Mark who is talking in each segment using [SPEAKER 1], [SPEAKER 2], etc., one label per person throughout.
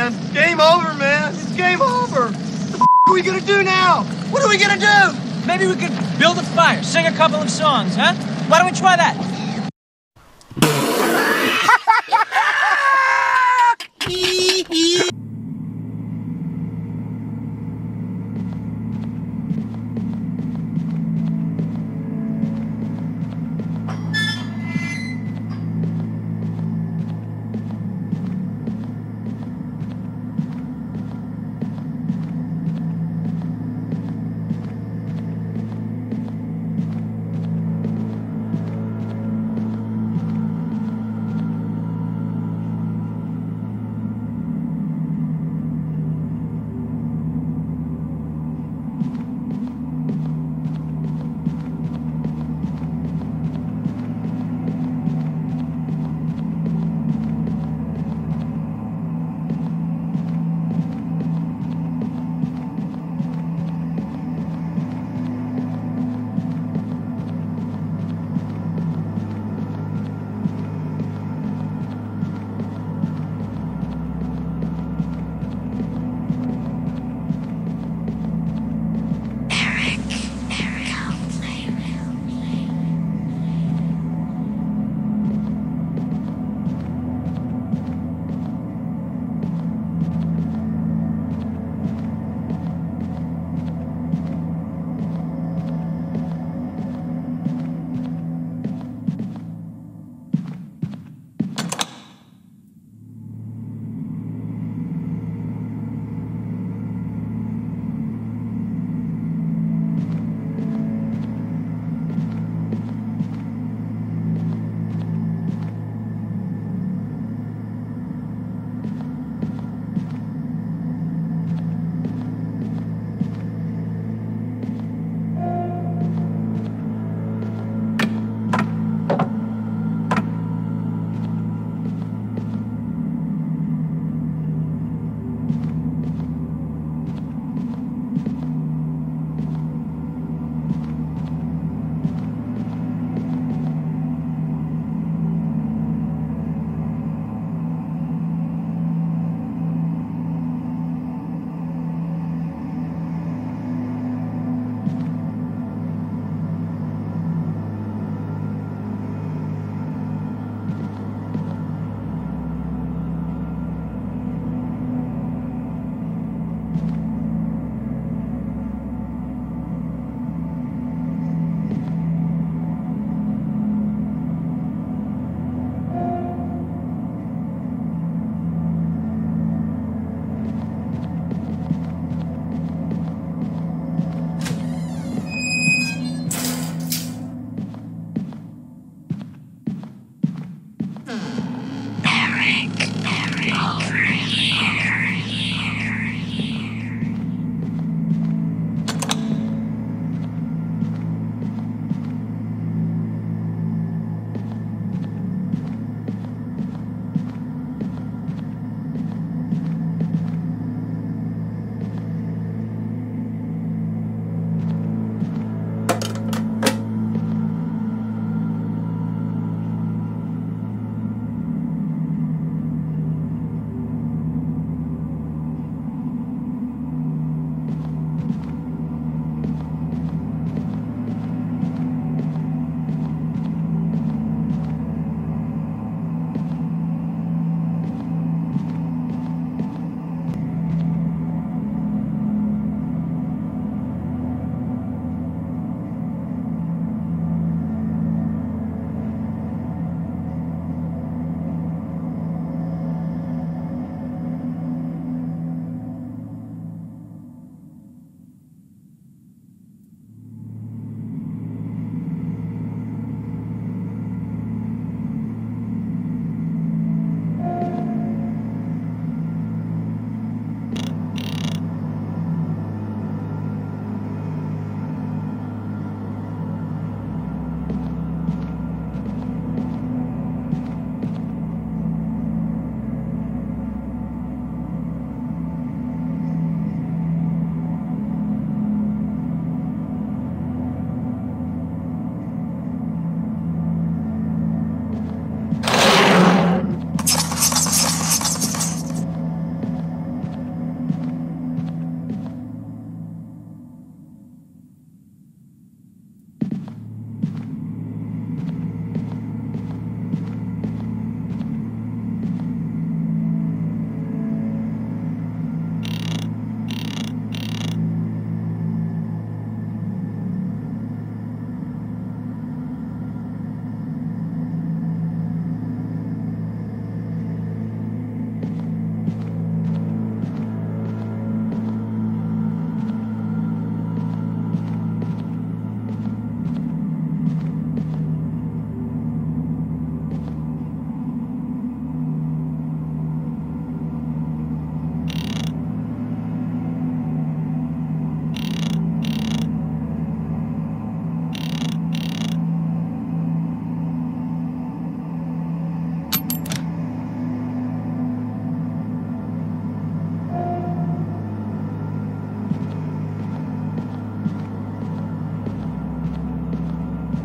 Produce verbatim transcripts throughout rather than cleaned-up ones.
[SPEAKER 1] man. Game over, man. It's game over. What the f are we gonna do now? What are we gonna do?
[SPEAKER 2] Maybe we could build a fire, sing a couple of songs, huh? Why don't we try that?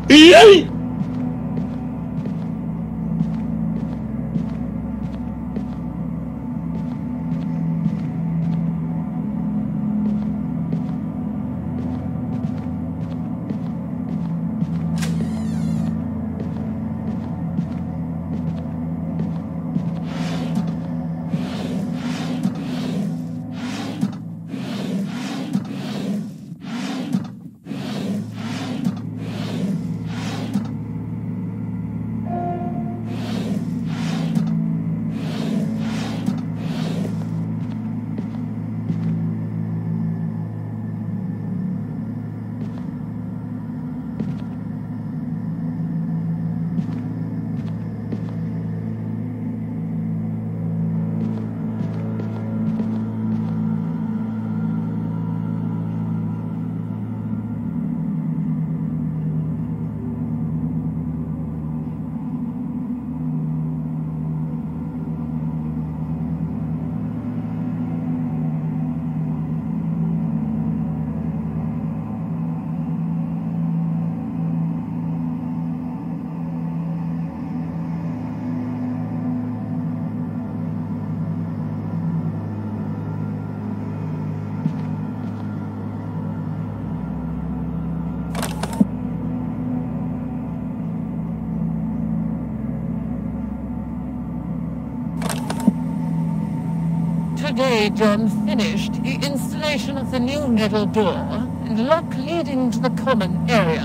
[SPEAKER 3] Today, John finished the installation of the new metal door and lock leading to the common area.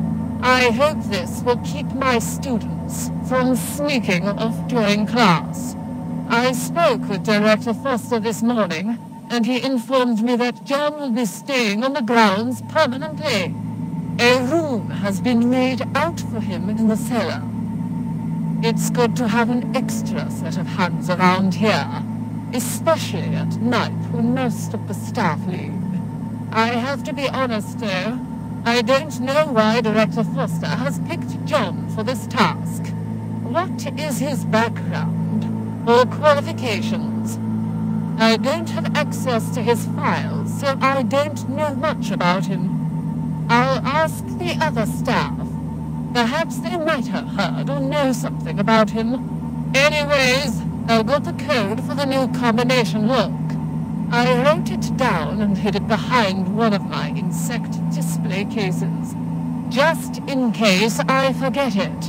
[SPEAKER 3] I hope this will keep my students from sneaking off during class. I spoke with Director Foster this morning, and he informed me that John will be staying on the grounds permanently. A room has been made out for him in the cellar. It's good to have an extra set of hands around here, especially at night when most of the staff leave. I have to be honest, though. I don't know why Director Foster has picked John for this task. What is his background or qualifications? I don't have access to his files, so I don't know much about him. I'll ask the other staff. Perhaps they might have heard or know something about him. Anyways, I've got the code for the new combination lock. I wrote it down and hid it behind one of my insect display cases, just in case I forget it.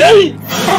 [SPEAKER 4] Yay!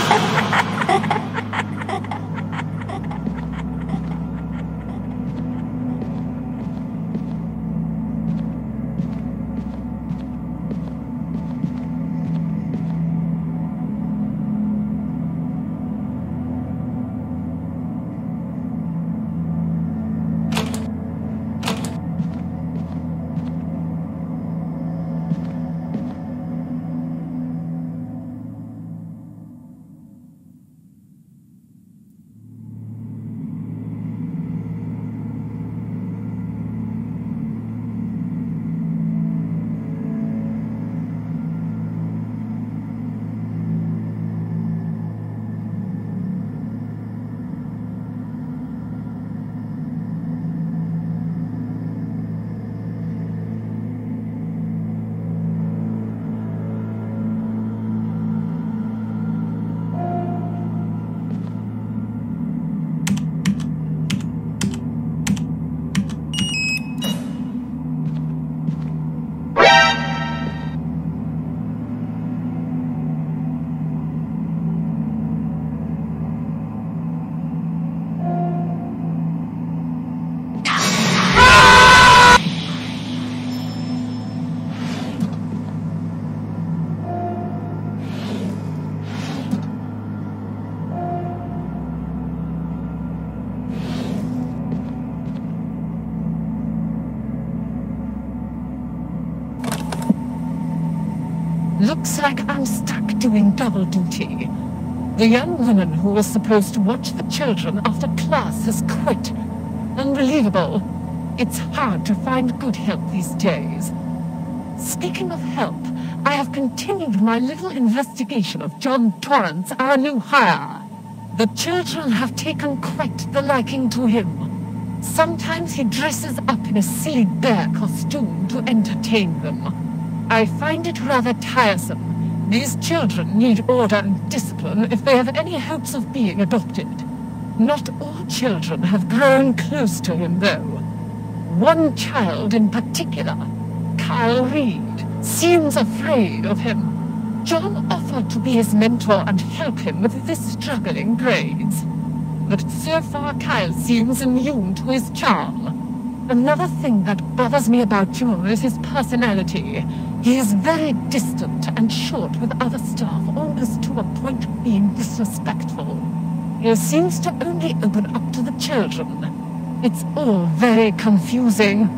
[SPEAKER 3] Looks like I'm stuck doing double duty. The young woman who was supposed to watch the children after class has quit. Unbelievable. It's hard to find good help these days. Speaking of help, I have continued my little investigation of John Torrance, our new hire. The children have taken quite the liking to him. Sometimes he dresses up in a silly bear costume to entertain them. I find it rather tiresome. These children need order and discipline if they have any hopes of being adopted. Not all children have grown close to him, though. One child in particular, Kyle Reed, seems afraid of him. John offered to be his mentor and help him with his struggling grades. But so far Kyle seems immune to his charm. Another thing that bothers me about John is his personality. He is very distant and short with other staff, almost to a point of being disrespectful. He seems to only open up to the children. It's all very confusing.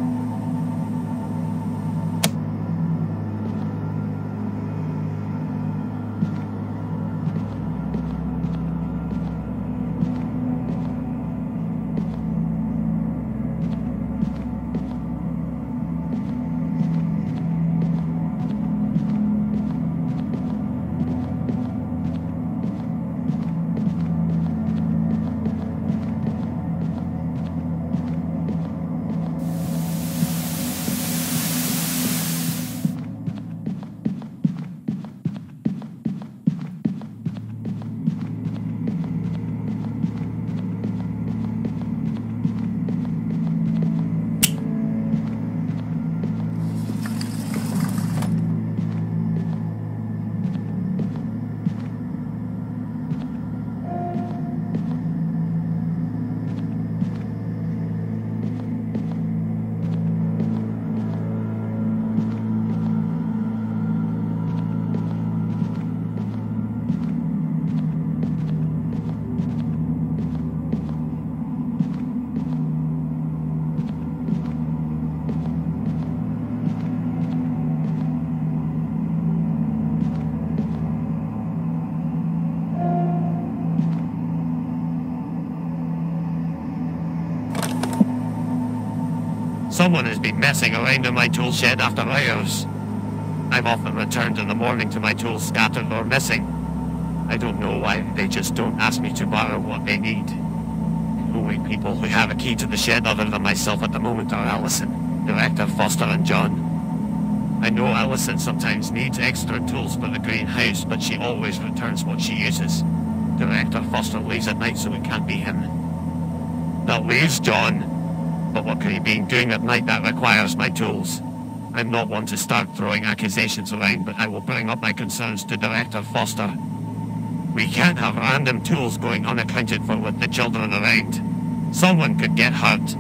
[SPEAKER 5] Someone has been messing around in my tool shed after hours. I'm often returned in the morning to my tools scattered or missing. I don't know why they just don't ask me to borrow what they need. The only people who have a key to the shed other than myself at the moment are Allison, Director Foster and John. I know Allison sometimes needs extra tools for the greenhouse, but she always returns what she uses. Director Foster leaves at night, so it can't be him. That leaves John. But what could he be doing at night that requires my tools? I'm not one to start throwing accusations around, but I will bring up my concerns to Director Foster. We can't have random tools going unaccounted for with the children around. Someone could get hurt.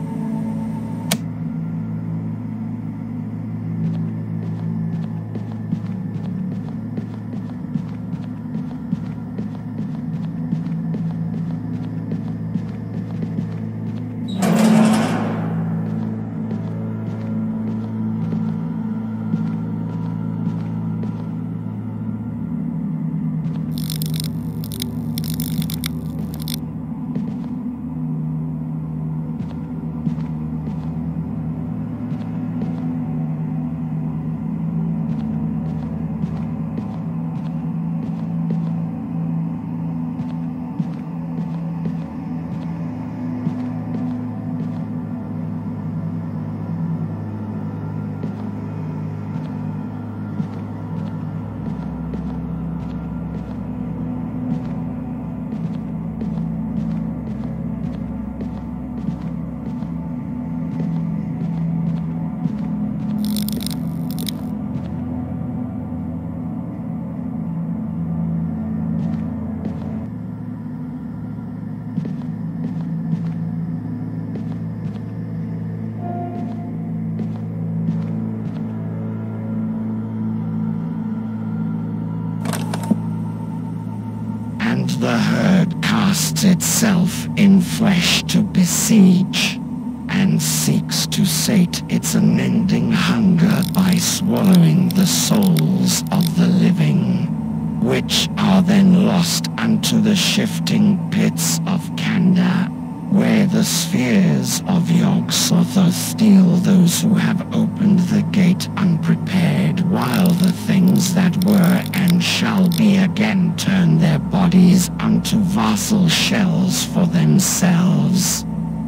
[SPEAKER 4] The herd casts itself in flesh to besiege, and seeks to sate its unending hunger by swallowing the souls of the living, which are then lost unto the shifting pits of Kanda, where the spheres of Yog-Sothoth steal those who have opened the gate unprepared, while the things that were and shall be again turn their bodies unto vassal shells for themselves.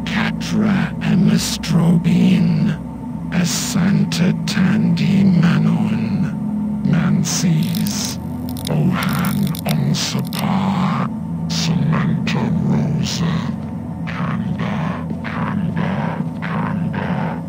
[SPEAKER 4] Catra Emistrobian, Asanta Tandi Manon, Nancy's, Ohan Onsapar, Samantha Rosa. Kanda, Kanda, Kanda.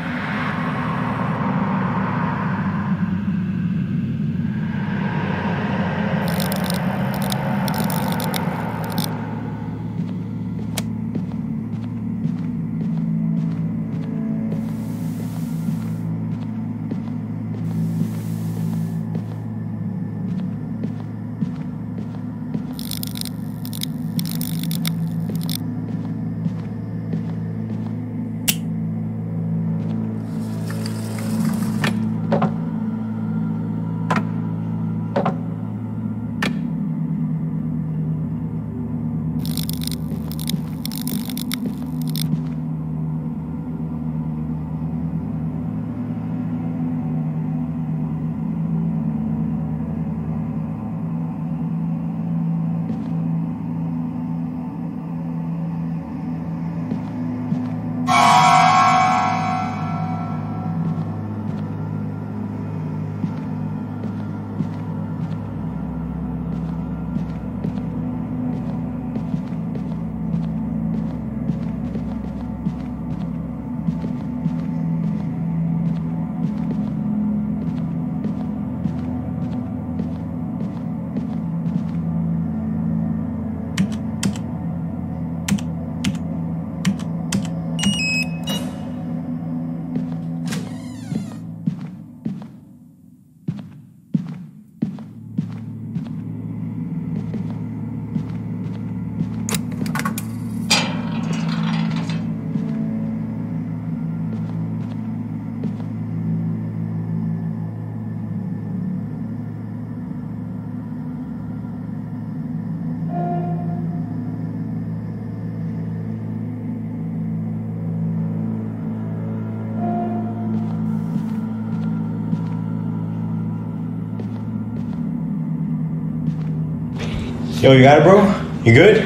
[SPEAKER 6] Yo, you got it, bro? You good?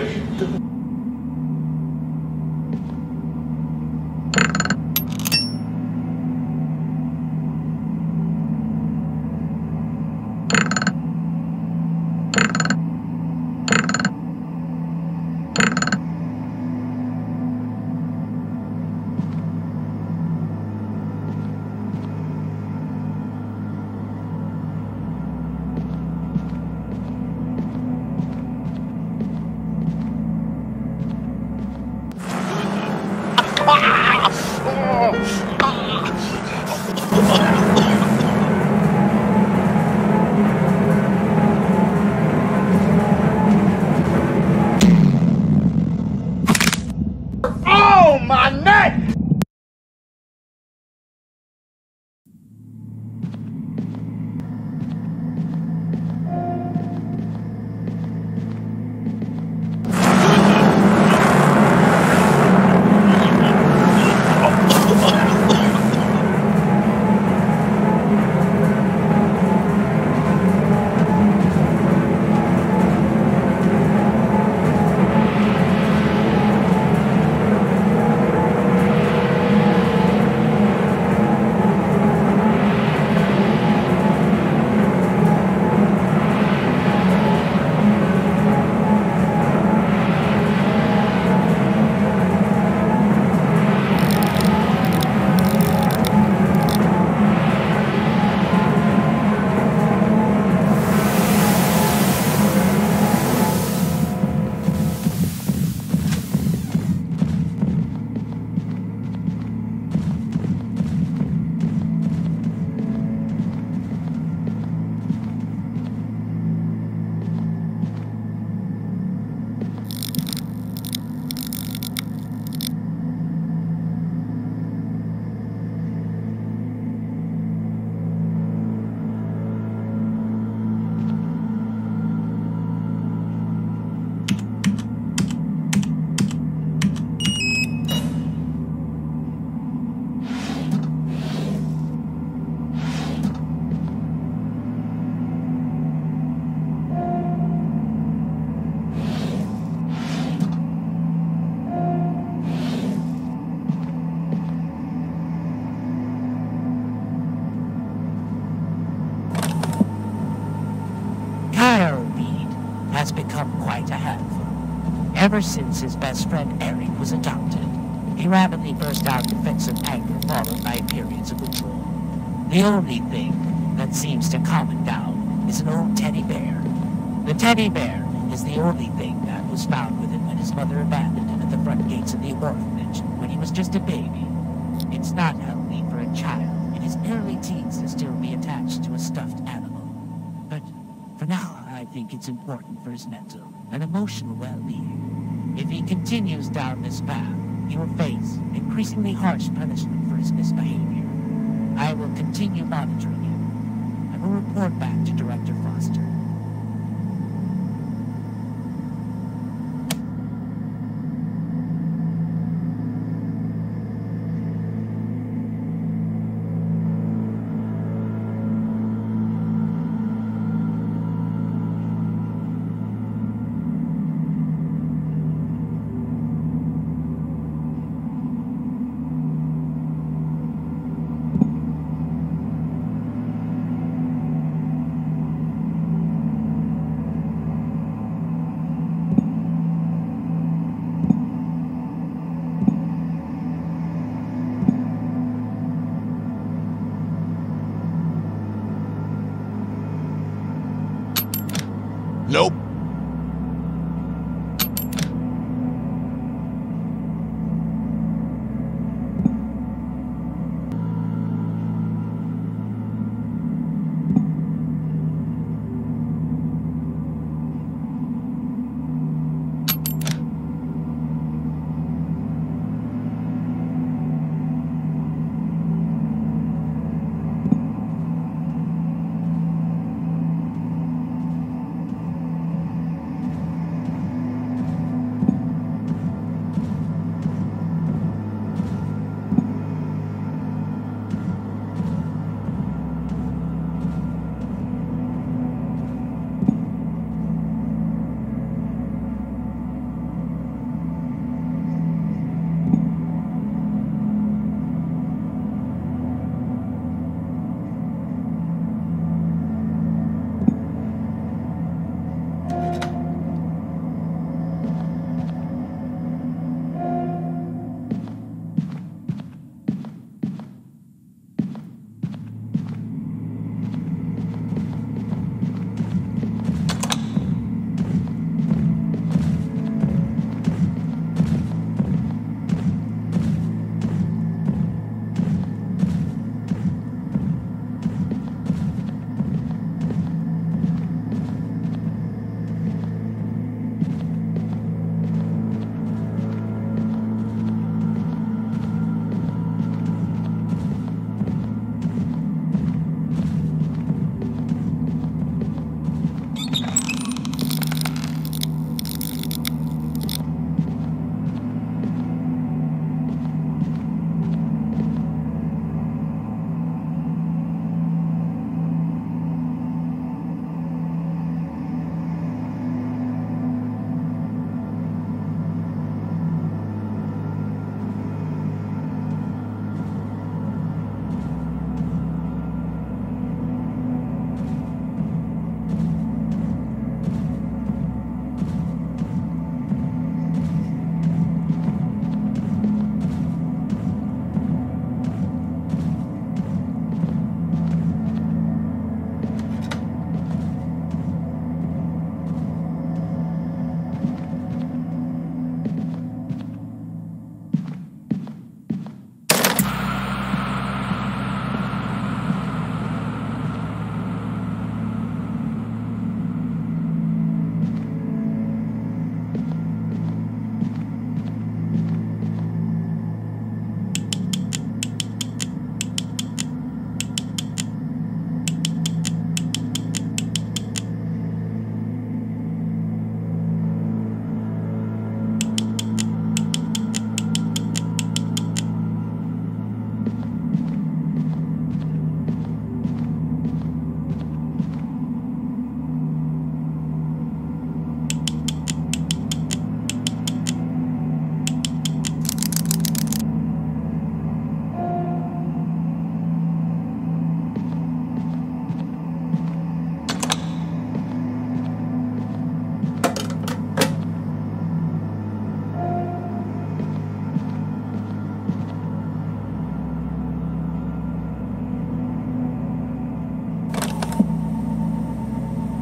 [SPEAKER 1] Oh, my neck!
[SPEAKER 7] has become quite a handful. Ever since his best friend Eric was adopted, he rapidly burst out in fits of anger followed by periods of withdrawal. The only thing that seems to calm him down is an old teddy bear. The teddy bear is the only thing that was found with him when his mother abandoned him at the front gates of the orphanage when he was just a baby. It's not healthy for a child in his early teens to still be attached to a stuffed animal. But for now, I think it's important for his mental and emotional well-being. If he continues down this path, he will face increasingly harsh punishment for his misbehavior. I will continue monitoring him. I will report back to Director Foster.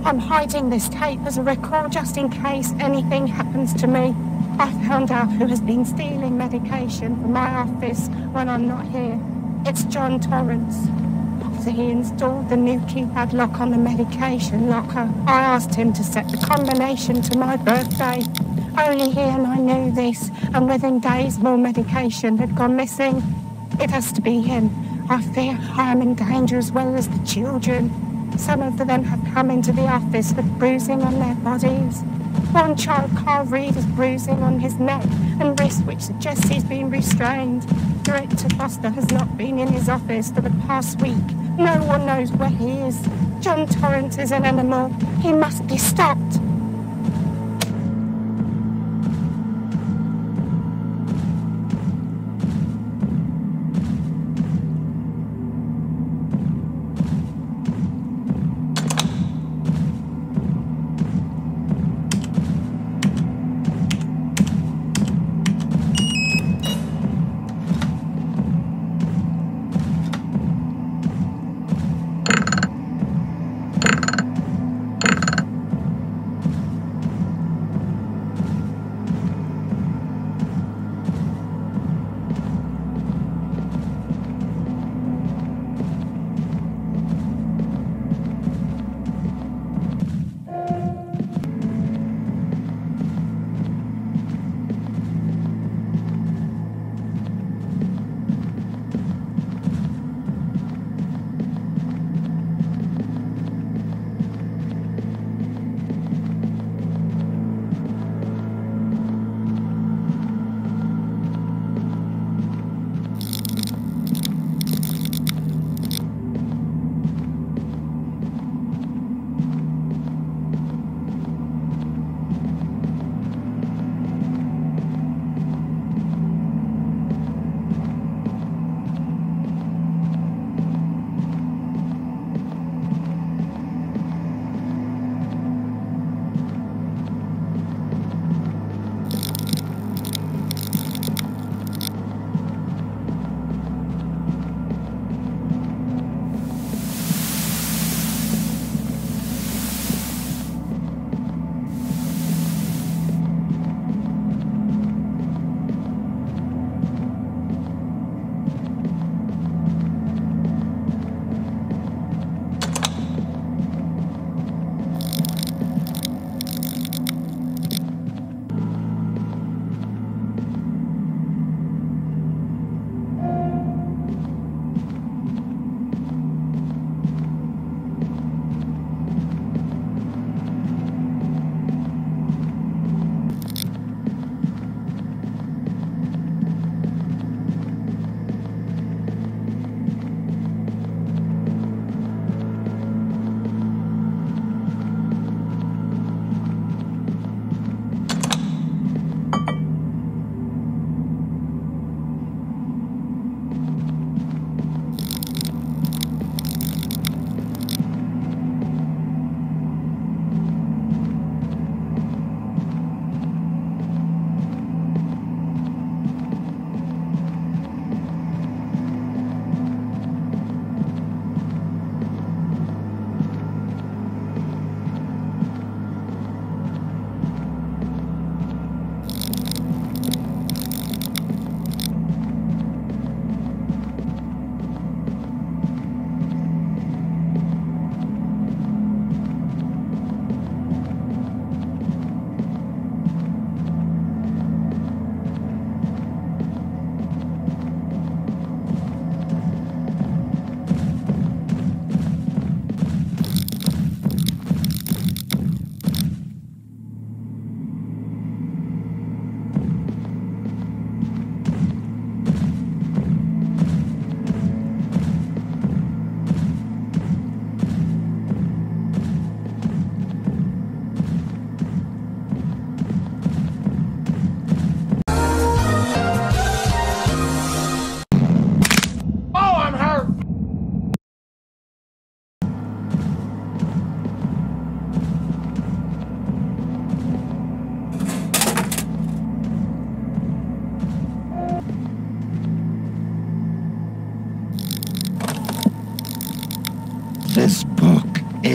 [SPEAKER 8] I'm hiding this tape as a record just in case anything happens to me. I found out who has been stealing medication from my office when I'm not here. It's John Torrance. After he installed the new keypad lock on the medication locker, I asked him to set the combination to my birthday. Only he and I knew this, and within days more medication had gone missing. It has to be him. I fear I am in danger as well as the children. Some of them have come into the office with bruising on their bodies. One child, Carl Reed, is bruising on his neck and wrist, which suggests he's been restrained. Director Foster has not been in his office for the past week. No one knows where he is. John Torrance is an animal. He must be stopped.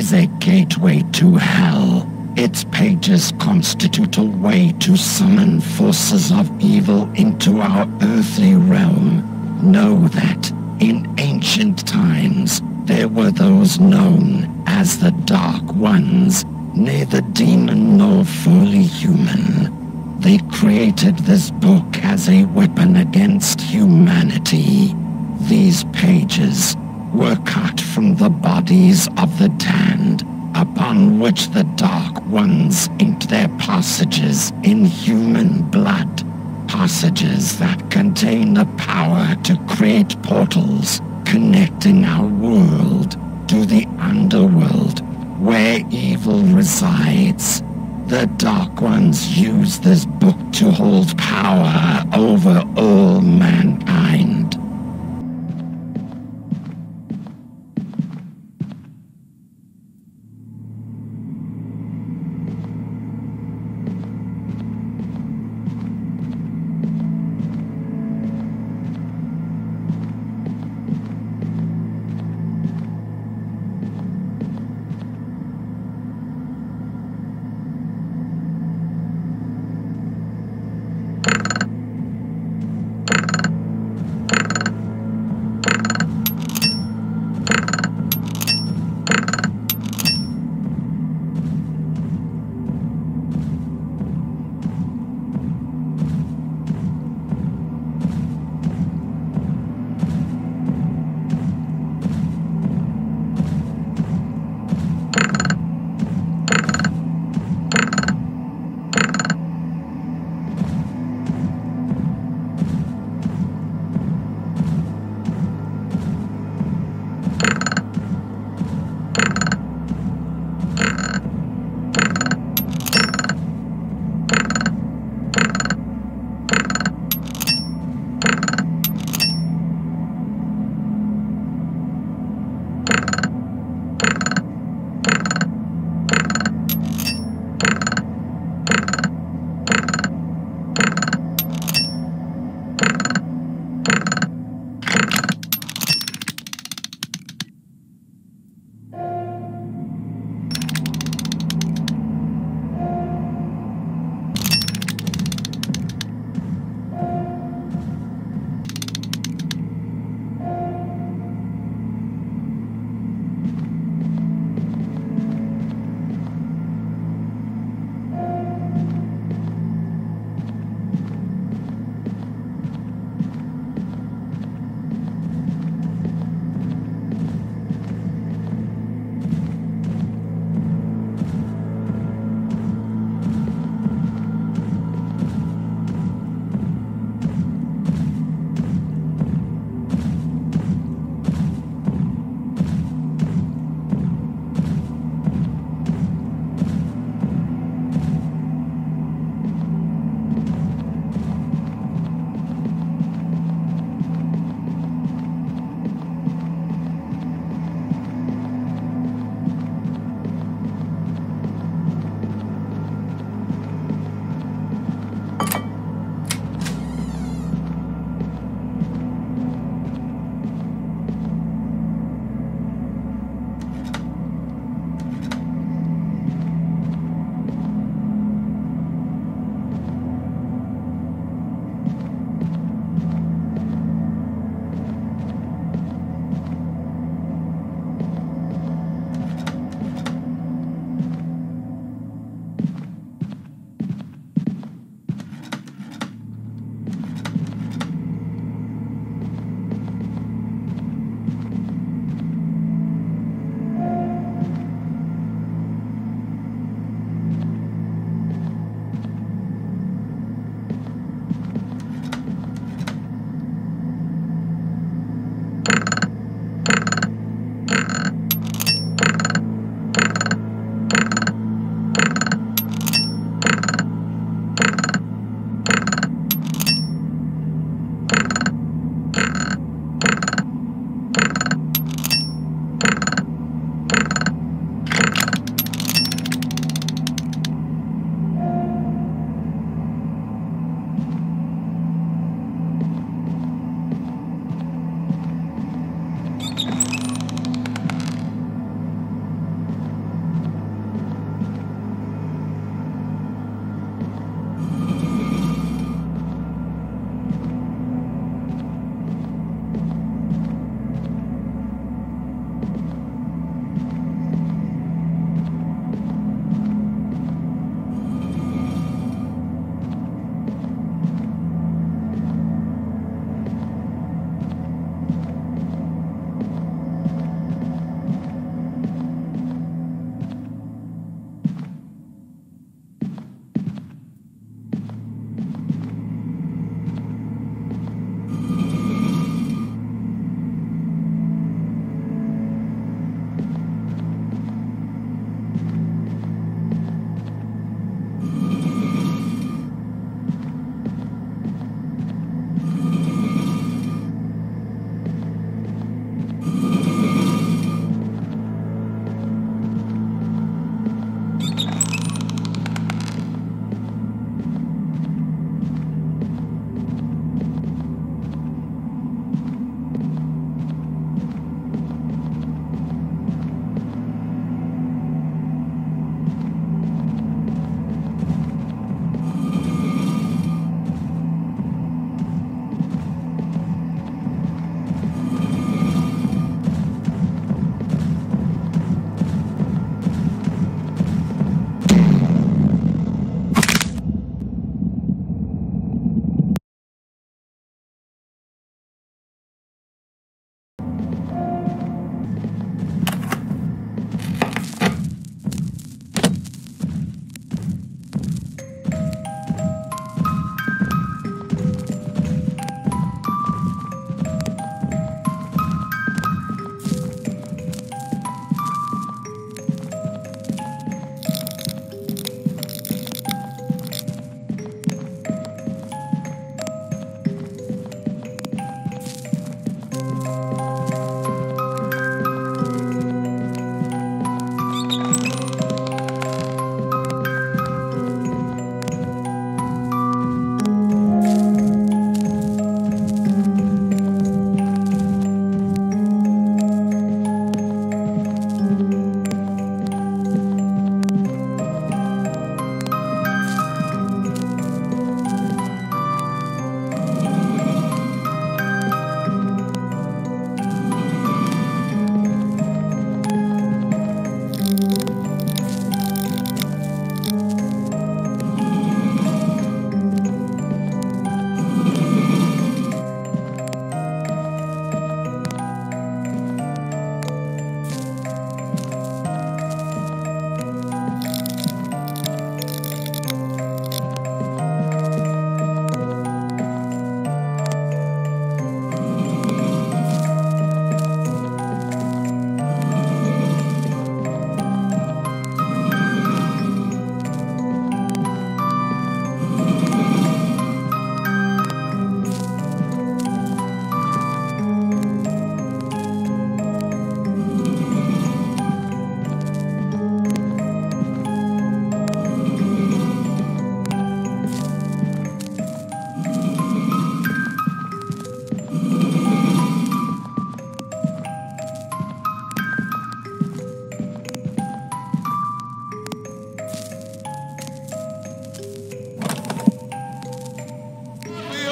[SPEAKER 4] is a gateway to hell. Its pages constitute a way to summon forces of evil into our earthly realm. Know that, in ancient times, there were those known as the Dark Ones, neither demon nor fully human. They created this book as a weapon against humanity. These pages were cut from the bodies of the damned, upon which the Dark Ones inked their passages in human blood. Passages that contain the power to create portals connecting our world to the underworld where evil resides. The Dark Ones use this book to hold power over all mankind.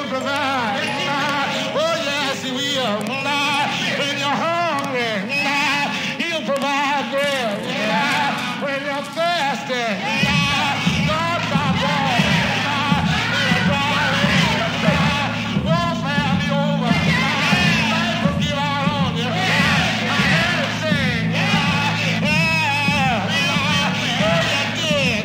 [SPEAKER 9] provide. Oh, yes, he will. When you're hungry, he'll provide there. When you're thirsty, God, God, God. Warfare be over. Life will give out on you. I heard it sing. Yeah. Oh, you did.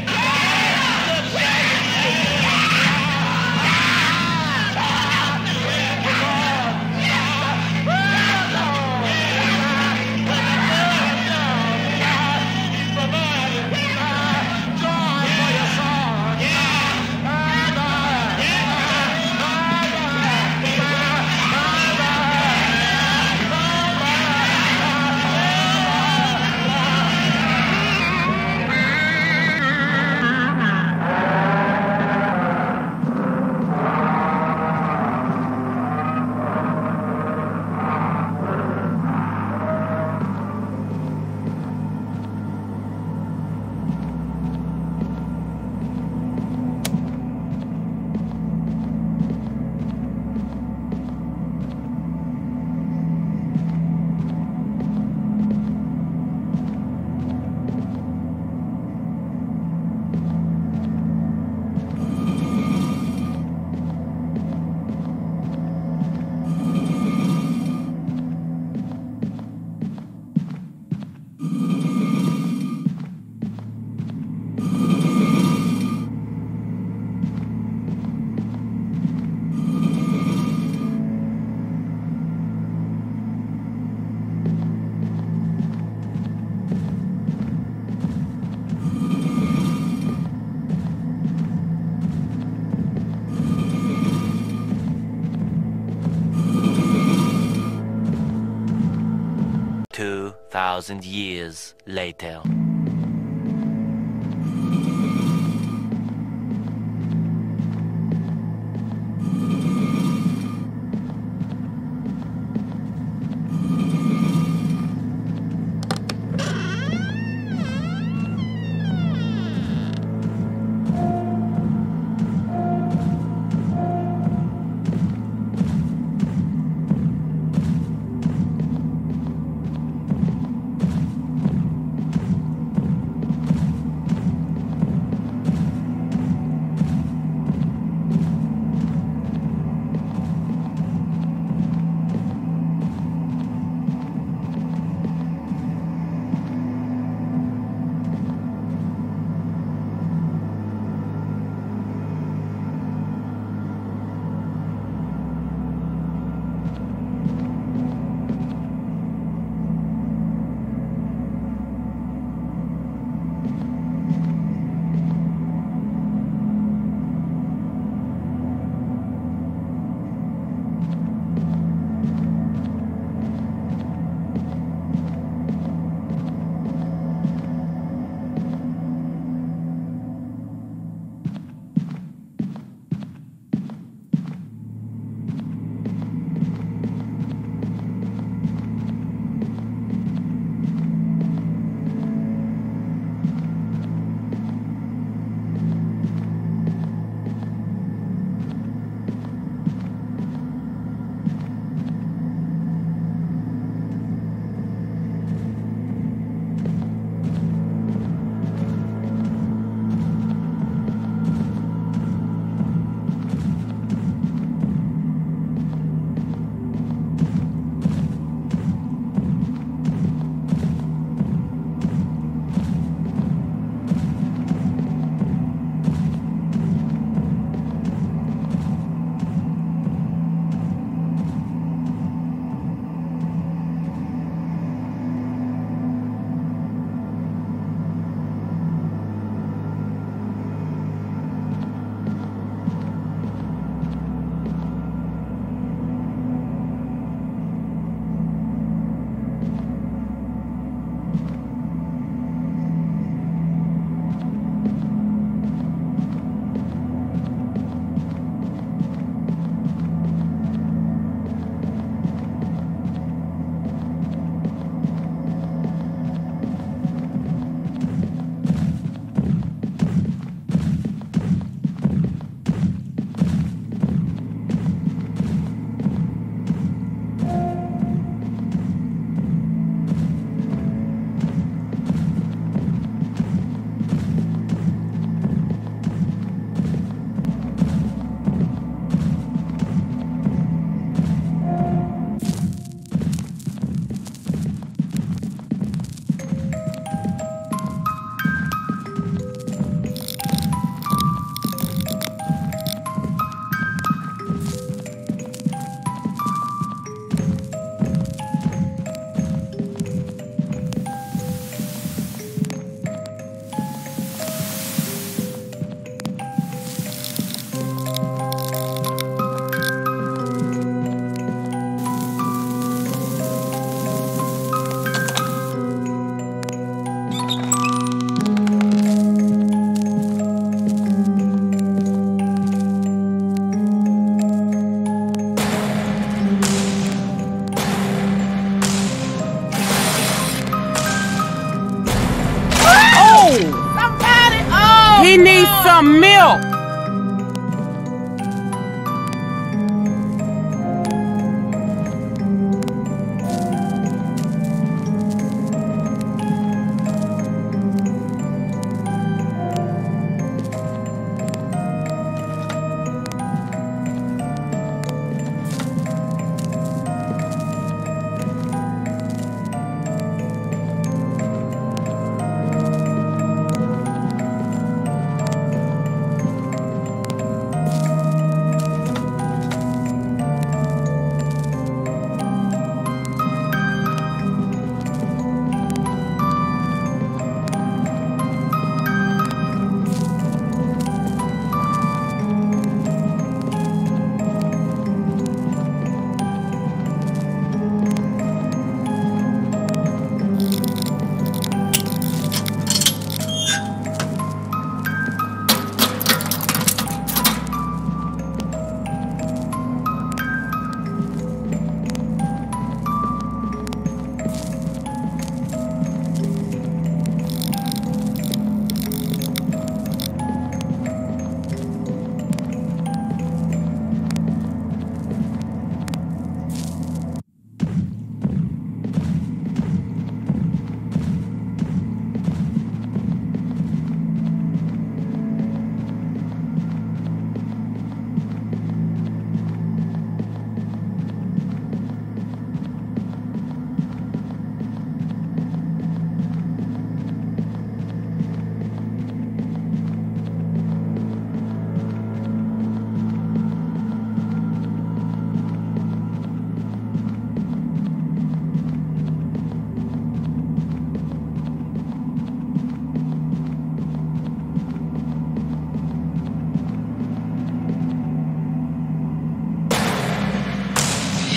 [SPEAKER 10] Two thousand years later.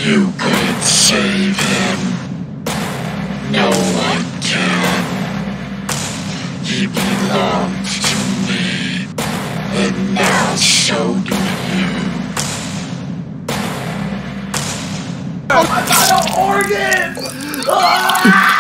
[SPEAKER 4] You could save him. No one can. He belonged to me, and now so do you.
[SPEAKER 1] Oh my God, an organ! Ah!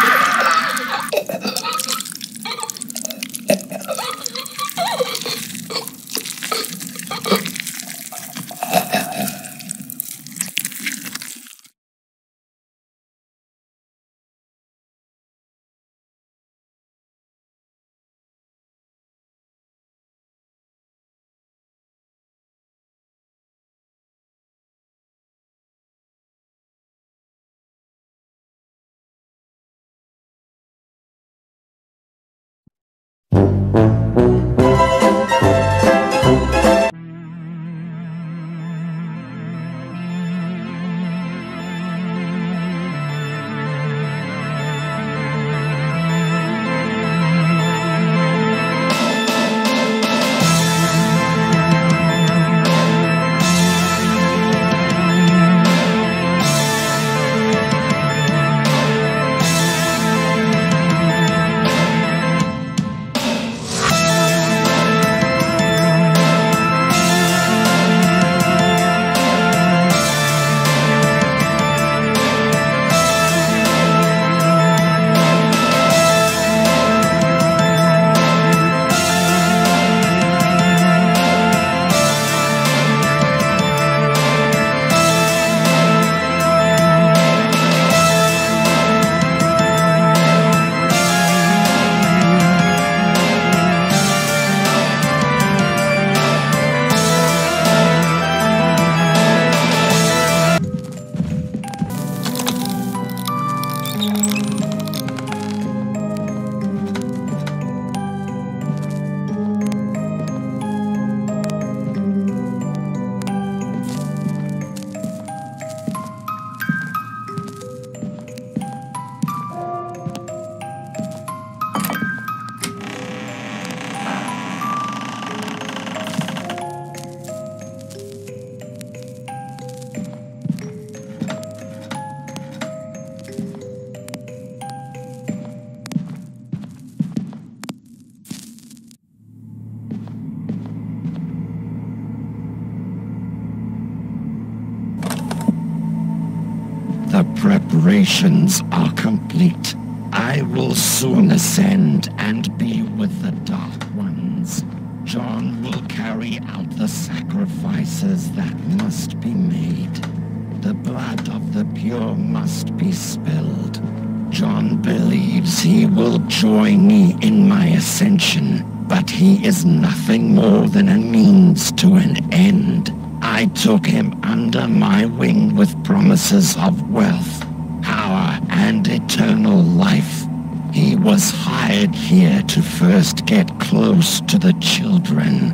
[SPEAKER 4] The preparations are complete. I will soon ascend and be with the Dark Ones. John will carry out the sacrifices that must be made. The blood of the pure must be spilled. John believes he will join me in my ascension, but he is nothing more than a means to an end. I took him under my wing with promises of wealth, power, and eternal life. He was hired here to first get close to the children,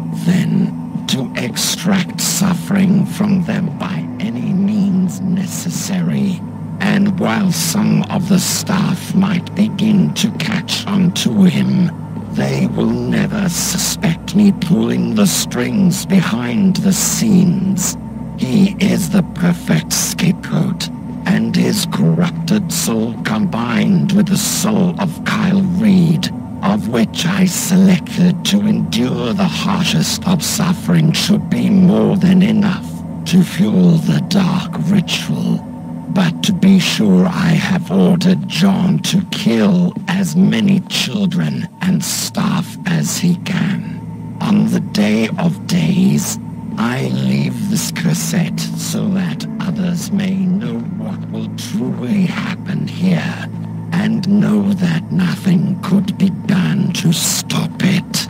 [SPEAKER 4] then to extract suffering from them by any means necessary. And while some of the staff might begin to catch on to him, they will never suspect me pulling the strings behind the scenes. He is the perfect scapegoat, and his corrupted soul combined with the soul of Kyle Reed, of which I selected to endure the harshest of suffering, should be more than enough to fuel the dark ritual. But to be sure, I have ordered John to kill as many children and staff as he can. On the day of days, I leave this cassette so that others may know what will truly happen here, and know that nothing could be done to stop it.